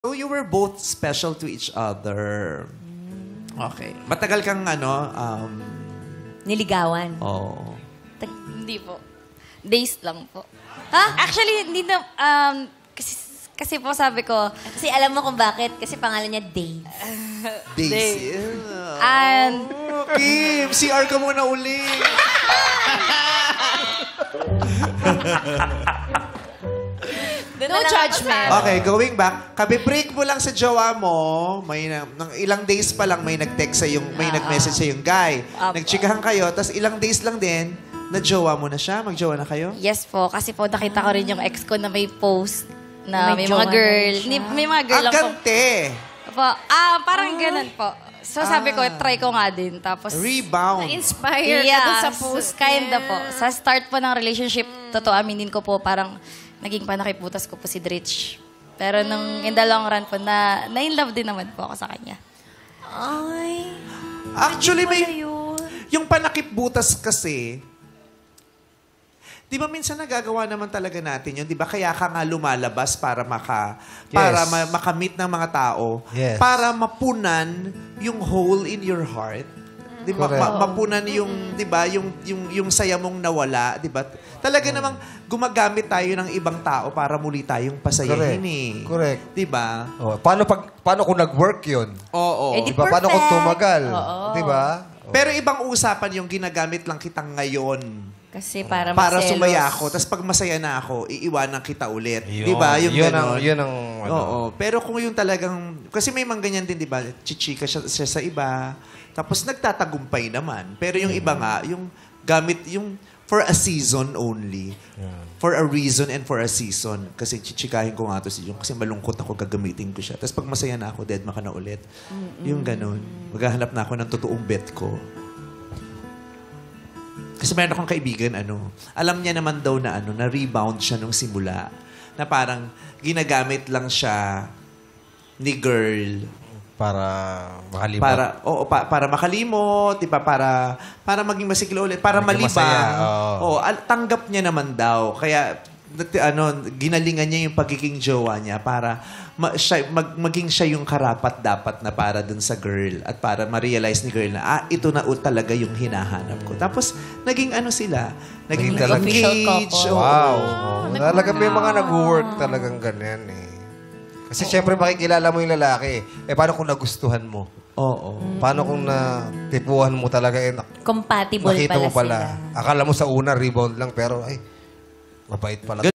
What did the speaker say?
So you were both special to each other. Okay. Matagal kang Niligawan. oh. Hindi po. Days lang po. Ha? Actually, hindi na, kasi po sabi ko, Kasi alam mo kung bakit? Kasi pangalan niya Dave. Daisy. and, Kim, CR ka muna uli. No judgment. Okay, going back. Kabi-break mo lang sa jowa mo. Ng ilang days pa lang may nag-text sa yung, may nag-message sa yung guy. Nagchikahan kayo, tapos ilang days lang din, na jowa mo na siya? Mag-jowa na kayo? yes po, kasi po nakita ko rin yung ex ko na may post na May may mga jowa girl. na siya. May mga girl lang po. Agante. Po. Parang ganun po. So sabi ko, try ko nga din. Tapos, Rebound. Inspired ka dun sa post. kinda po. Sa start po ng relationship, totoo, aminin ko po, parang naging panakiputas ko po si Dritch. Pero nung in the long run po, na-in love din naman po ako sa kanya. Ay. Actually, Pala may... yun. Yung panakip-butas kasi, di ba minsan nagagawa naman talaga natin yun? Di ba kaya ka nga lumalabas para makamit ng mga tao, Yes. para mapunan yung hole in your heart. Di ba? Correct. Mapunan yung, di ba, yung saya mong nawala, di ba? Talaga namang gumagamit tayo ng ibang tao para muli tayong pasayahin eh. Correct. Di ba? Oh, paano kung nag-work yun? Oo. Eh, di Diba? Paano kung perfect. tumagal? Oo. Diba? Pero ibang usapan yung ginagamit lang kitang ngayon. Kasi para Para maselos. sumaya ako. Tapos pag masaya na ako, iiwanan kita ulit. Yun. Di ba? Yung Yun ganon. yun ang ano. Oo. Pero kung yung talagang... Kasi may mga ganyan din, di ba? Chichika siya sa iba. Tapos nagtatagumpay naman. Pero yung iba nga, yung gamit, yung for a season only. For a reason and for a season. Kasi chichikahin ko nga to si Jung. Kasi malungkot ako, gagamitin ko siya. Tapos pag masaya na ako, dead ka na ulit. Yung ganon. Maghahanap na ako ng totoong bet ko. Kasi meron akong kaibigan, alam niya naman daw na na rebound siya nung simula. Na parang ginagamit lang siya ni girl Para makalimot. para makalimot, di ba? Para maging masiklo ulit, para Maging malibang. masaya, oo. Tanggap niya naman daw. Kaya ginalingan niya yung pagiging jowa niya para maging siya yung karapat-dapat na para dun sa girl at para ma-realize ni girl na ito na talaga yung hinahanap ko. Tapos naging sila, naging talaga. Official engage. couple. Wow. Talaga may mga nag-work talagang ganyan eh. Kasi syempre makikilala mo yung lalaki. Paano kung nagustuhan mo? Oo. Paano kung natipuhan mo talaga Compatible nakita pala mo pala. sila. Akala mo sa una rebound lang pero mabait pala.